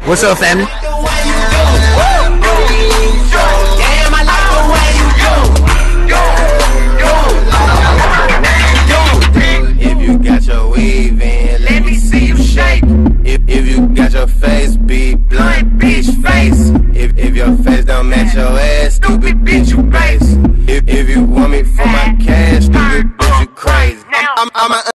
What's up, family? If you got your weave in, let me see you shake. If you got your face beat, blunt bitch face. If your face don't match your ass, stupid bitch you base. If you want me for my cash, stupid bitch you crazy. I'm a